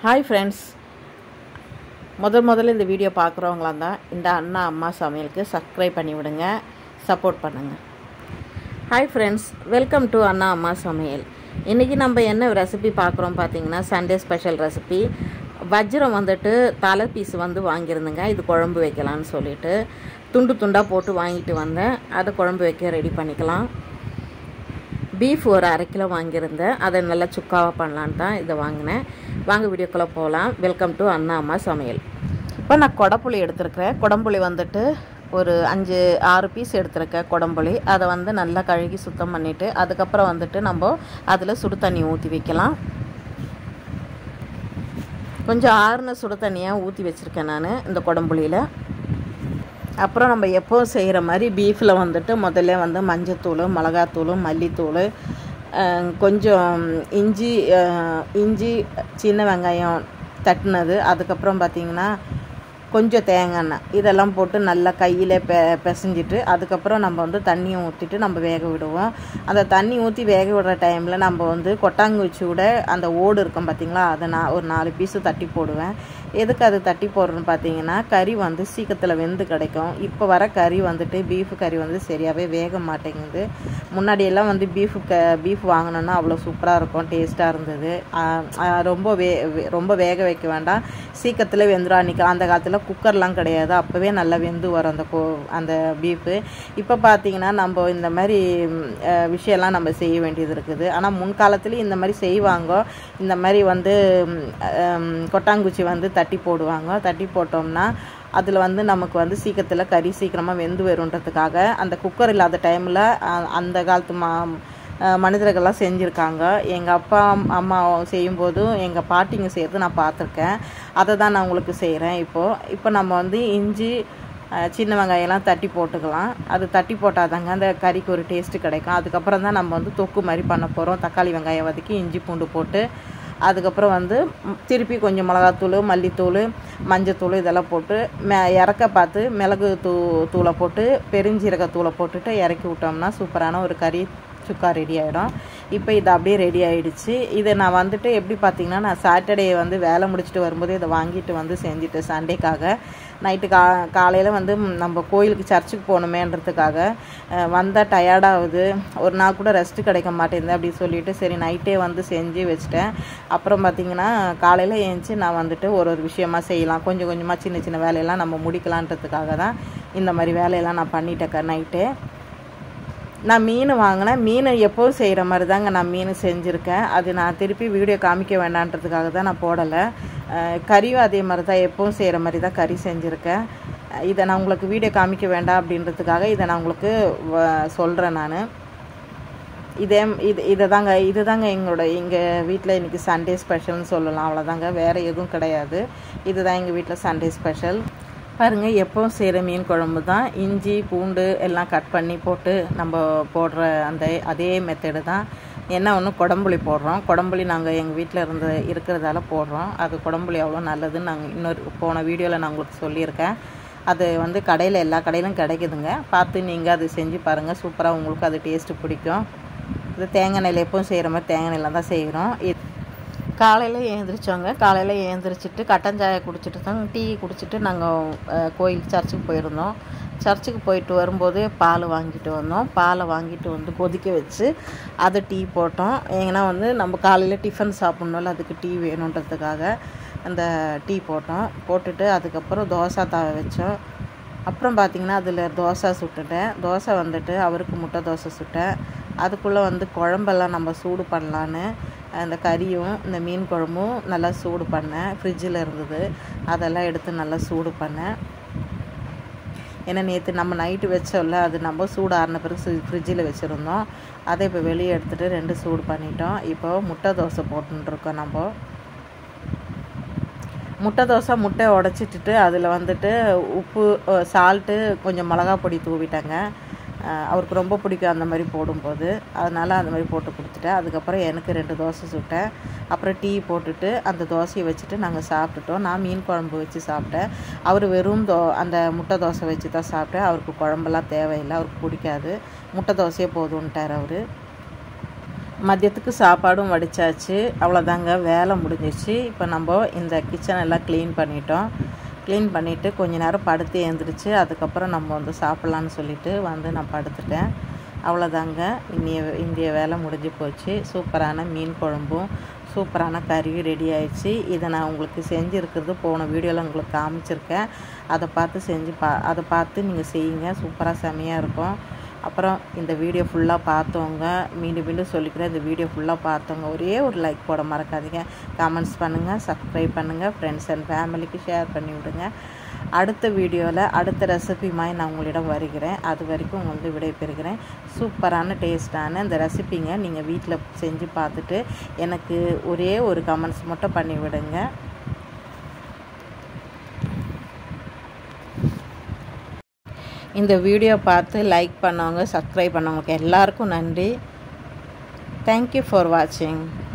Hi friends, முதல்ல இந்த video பார்க்குறவங்களா இருந்தால் இந்த அண்ணா அம்மா சமையலுக்கு சப்ஸ்கிரைப் பண்ணி விடுங்க, சப்போர்ட் பண்ணுங்கள். Hi friends, welcome to Anna Amma Samayal. இன்றைக்கி நம்ம என்ன ரெசிபி பார்க்குறோம் பார்த்தீங்கன்னா, சண்டே ஸ்பெஷல் ரெசிபி. வஜ்ரம் வந்துட்டு தலை பீஸ் வாங்கியிருந்தேங்க. இது குழம்பு வைக்கலான்னு சொல்லிட்டு துண்டு துண்டாக போட்டு வாங்கிட்டு வந்தேன். அதை குழம்பு வைக்க ரெடி பண்ணிக்கலாம். பீஃப் ஒரு 1/2 கிலோ வாங்கியிருந்தேன். அதை நல்லா சுக்காவாக பண்ணலான்னு தான் இதை வாங்கினேன். வாங்க வீடியோக்குள்ளே போகலாம். வெல்கம் டு அண்ணா அம்மா சமையல். இப்போ நான் கொடப்புளி எடுத்துருக்கிறேன். கொடம்புளி வந்துட்டு ஒரு 5-6 பீஸ் எடுத்துருக்கேன் கொடம்புளி. அதை நல்லா கழுகி சுத்தம் பண்ணிவிட்டு அதுக்கப்புறம் வந்துட்டு நம்ம அதில் சுடு தண்ணி ஊற்றி வைக்கலாம். கொஞ்சம் ஆறுன சுடு தண்ணியாக ஊற்றி வச்சுருக்கேன் நான் இந்த கொடம்புளியில். அப்புறம் நம்ம எப்போவும் செய்கிற மாதிரி பீஃபில் வந்துட்டு முதல்ல மஞ்சத்தூள், மிளகாத்தூள், மல்லித்தூள், கொஞ்சம் இஞ்சி, சின்ன வெங்காயம் தட்டினது, அதுக்கப்புறம் பார்த்திங்கன்னா கொஞ்சம் தேங்காய் எண்ணெய், இதெல்லாம் போட்டு நல்லா கையில் பிசைஞ்சிட்டு அதுக்கப்புறம் நம்ம தண்ணியை ஊற்றிட்டு நம்ம வேக விடுவோம். அந்த தண்ணி ஊற்றி வேக விடுற டைமில் நம்ம கொட்டாங்குச்சியோட அந்த ஓடு இருக்கும் பார்த்திங்களா, அதை நான் ஒரு 4 பீஸு தட்டி போடுவேன். எதுக்கு அது தட்டி போடுறோன்னு பார்த்தீங்கன்னா, கறி சீக்கிரத்தில் வெந்து கிடைக்கும். இப்போ வர கறி பீஃபு கறி சரியாகவே வேக மாட்டேங்குது. முன்னாடியெல்லாம் பீஃப் வாங்கினோன்னா அவ்வளோ சூப்பராக இருக்கும், டேஸ்ட்டாக இருந்தது. ரொம்ப வேக வைக்க வேண்டாம், சீக்கிரத்தில் வெந்துடும். அன்றைக்கி அந்த காலத்தில் குக்கர்லாம் கிடையாது, அப்போவே நல்லா வெந்து வரும் அந்த பீஃபு. இப்போ பார்த்தீங்கன்னா நம்ம இந்த மாதிரி விஷயம்லாம் நம்ம செய்ய வேண்டியது இருக்குது. ஆனால் முன்காலத்துலேயும் இந்த மாதிரி செய்வாங்க. இந்த மாதிரி கொட்டாங்குச்சி தட்டி போடுவாங்க. தட்டி போட்டோம்னா அதில் நமக்கு சீக்கிரத்தில் கறி சீக்கிரமாக வெந்து வருன்றதுக்காக அந்த குக்கர் இல்லாத டைமில் அந்த காலத்து மனிதர்கள்லாம் செஞ்சுருக்காங்க. எங்கள் அப்பா அம்மா செய்யும்போதும் எங்கள் பாட்டிங்க செய்கிறது நான் பார்த்துருக்கேன். அதை தான் நான் உங்களுக்கு செய்கிறேன். இப்போ நம்ம இஞ்சி, சின்ன வெங்காயம்லாம் தட்டி போட்டுக்கலாம். அது தட்டி போட்டால் தாங்க அந்த கறிக்கு ஒரு டேஸ்ட்டு கிடைக்கும். அதுக்கப்புறம் தான் நம்ம தொக்கு மாதிரி பண்ண போகிறோம். தக்காளி வெங்காயம் வதக்கி இஞ்சி பூண்டு போட்டு அதுக்கப்புறம் திருப்பி கொஞ்சம் மிளகாத்தூள், மல்லித்தூள், மஞ்சத்தூள் இதெல்லாம் போட்டு இறக்க பார்த்து மிளகு தூளை போட்டு பெருஞ்சீரகத்தூளை போட்டுட்டு இறக்கி விட்டோம்னா சூப்பரான ஒரு கறி சுக்கா ரெடி ஆகிடும். இப்போ இது அப்படியே ரெடி ஆகிடுச்சு. இதை நான் எப்படி பார்த்திங்கன்னா, நான் சாட்டர்டே வேலை முடிச்சுட்டு வரும்போது இதை வாங்கிட்டு செஞ்சுட்டு சண்டேக்காக நைட்டு காலையில் நம்ம கோயிலுக்கு சர்ச்சுக்கு போகணுமேன்றதுக்காக வந்தால் டயர்டாகுது, ஒரு நாள் கூட ரெஸ்ட்டு கிடைக்க மாட்டேங்குது அப்படின்னு சொல்லிட்டு சரி நைட்டே செஞ்சு வச்சுட்டேன். அப்புறம் பார்த்திங்கன்னா காலையில் ஏஞ்சி நான் ஒரு விஷயமா செய்யலாம், கொஞ்சம் கொஞ்சமாக சின்ன சின்ன வேலையெல்லாம் நம்ம முடிக்கலான்றதுக்காக தான் இந்த மாதிரி வேலையெல்லாம் நான் பண்ணிட்டேன். நைட்டு நான் மீன் வாங்கினேன். மீன் எப்போவும் செய்கிற மாதிரி தாங்க நான் மீன் செஞ்சுருக்கேன். அது நான் திருப்பி வீடியோ காமிக்க வேண்டான்றதுக்காக தான் நான் போடலை. கறியும் அதே மாதிரி தான் எப்போவும் செய்கிற மாதிரி தான் கறி செஞ்சுருக்கேன். இதை நான் உங்களுக்கு வீடியோ காமிக்க வேண்டாம் அப்படின்றதுக்காக இதை நான் உங்களுக்கு சொல்கிறேன். நான் இதுதாங்க எங்கள் வீட்டில் இன்றைக்கி சண்டே ஸ்பெஷல்னு சொல்லலாம். அவ்வளோதாங்க, வேறு எதுவும் கிடையாது. இதுதான் எங்கள் வீட்டில் சண்டே ஸ்பெஷல். பாருங்கள், எப்போவும் செய்கிற மீன் குழம்பு தான். இஞ்சி பூண்டு எல்லாம் கட் பண்ணி போட்டு நம்ம போடுற அதே மெத்தடு தான். என்ன ஒன்று கொடம்புளி போடுறோம். கொடம்புளி நாங்கள் எங்கள் வீட்டில் இருக்கிறதால போடுறோம். அது கொடம்புளி அவ்வளோ நல்லதுன்னு நாங்கள் போன வீடியோவில் நான் உங்களுக்கு சொல்லியிருக்கேன். அது கடையில் எல்லா கடையிலும் கிடைக்குதுங்க. பார்த்து நீங்கள் அது செஞ்சு பாருங்கள், சூப்பராக உங்களுக்கு அது டேஸ்ட்டு பிடிக்கும். இது தேங்காய் எண்ணெயில் எப்பவும் செய்கிற மாதிரி தேங்காய் எண்ணெயில் தான் செய்கிறோம். காலையில் எழுந்திரிச்சிட்டு கட்டஞ்சாயை குடிச்சிட்டு தான் டீ குடிச்சிட்டு நாங்கள் கோயில் சர்ச்சுக்கு போயிருந்தோம். சர்ச்சுக்கு போயிட்டு வரும்போது பால் வாங்கிட்டு வந்தோம். பாலை வாங்கிட்டு கொதிக்க வச்சு அதை டீ போட்டோம். ஏன்னா நம்ம காலையில் டிஃபன் சாப்பிட்ணும்ல, அதுக்கு டீ வேணுன்றதுக்காக அந்த டீ போட்டுட்டு அதுக்கப்புறம் தோசை தாவை வச்சோம். அப்புறம் பார்த்திங்கன்னா அதில் தோசை சுட்டுட்டேன். தோசை அவருக்கு முட்டை தோசை சுட்டேன். அதுக்குள்ளே குழம்பெல்லாம் நம்ம சூடு பண்ணலான்னு அந்த கறியும் இந்த மீன் குழம்பும் நல்லா சூடு பண்ணேன். ஃப்ரிட்ஜில் இருந்தது, அதெல்லாம் எடுத்து நல்லா சூடு பண்ணேன். ஏன்னா நேற்று நம்ம நைட்டு வச்சோம்ல, அது நம்ம சூடு ஆறின பிறகு ஃப்ரிட்ஜில் வச்சுருந்தோம். அதை இப்போ வெளியே எடுத்துகிட்டு 2 சூடு பண்ணிட்டோம். இப்போ முட்டை தோசை போட்டுருக்கோம். நம்ம முட்டை உடச்சிட்டு அதில் உப்பு, சால்ட்டு, கொஞ்சம் மிளகா பொடி தூவிட்டாங்க. அவருக்கு ரொம்ப பிடிக்கும் அந்த மாதிரி போடும்போது, அதனால் அந்த மாதிரி போட்டு கொடுத்துட்டேன். அதுக்கப்புறம் எனக்கு 2 தோசை சுட்டேன். அப்புறம் டீ போட்டுட்டு அந்த தோசையை வச்சுட்டு நாங்கள் சாப்பிட்டுட்டோம். நான் மீன் குழம்பு வச்சு சாப்பிட்டேன். அவர் வெறும் அந்த முட்டை தோசை வச்சு தான் சாப்பிட்டேன். அவருக்கு குழம்பெல்லாம் தேவையில்லை, அவருக்கு பிடிக்காது, முட்டை தோசையே போதுன்ட்டார் அவர். மதியத்துக்கு சாப்பாடும் வடித்தாச்சு. அவ்வளோதாங்க, வேலை முடிஞ்சிச்சு. இப்போ நம்ம இந்த கிச்சன் எல்லாம் க்ளீன் பண்ணிட்டோம். க்ளீன் பண்ணிவிட்டு கொஞ்ச நேரம் படுத்து எழுந்திரிச்சு அதுக்கப்புறம் நம்ம வந்து சாப்பிட்லான்னு சொல்லிட்டு வந்து நான் படுத்துட்டேன். அவ்வளோதாங்க, இந்திய வேலை முடிஞ்சு போச்சு. சூப்பரான மீன் குழம்பும் சூப்பரான கறியும் ரெடி ஆயிடுச்சு. இதை நான் உங்களுக்கு செஞ்சுருக்கிறது போன வீடியோவில் உங்களுக்கு காமிச்சிருக்கேன். அதை பார்த்து நீங்கள் செய்யுங்க. சூப்பராக செமையாக இருக்கும். அப்புறம் இந்த வீடியோ ஃபுல்லாக பார்த்தவங்க, மீண்டும் சொல்லிக்கிறேன், இந்த வீடியோ ஃபுல்லாக பார்த்தவங்க ஒரே ஒரு லைக் போட மறக்காதீங்க. கமெண்ட்ஸ் பண்ணுங்கள், சப்ஸ்கிரைப் பண்ணுங்கள், ஃப்ரெண்ட்ஸ் அண்ட் ஃபேமிலிக்கு ஷேர் பண்ணி விடுங்க. அடுத்த வீடியோவில் அடுத்த ரெசிபி மாதிரி நான் உங்களிடம் வருகிறேன். அது வரைக்கும் உங்களுக்கு விடைபெறுகிறேன். சூப்பரான டேஸ்டான இந்த ரெசிபிங்க நீங்கள் வீட்டில் செஞ்சு பார்த்துட்டு எனக்கு ஒரே ஒரு கமெண்ட்ஸ் மட்டும் பண்ணி விடுங்க. இந்த வீடியோ பார்த்து லைக் பண்ணவங்க, சப்ஸ்கிரைப் பண்ணவங்களுக்கு எல்லாருக்கும் நன்றி. தேங்க்யூ ஃபார் வாட்சிங்.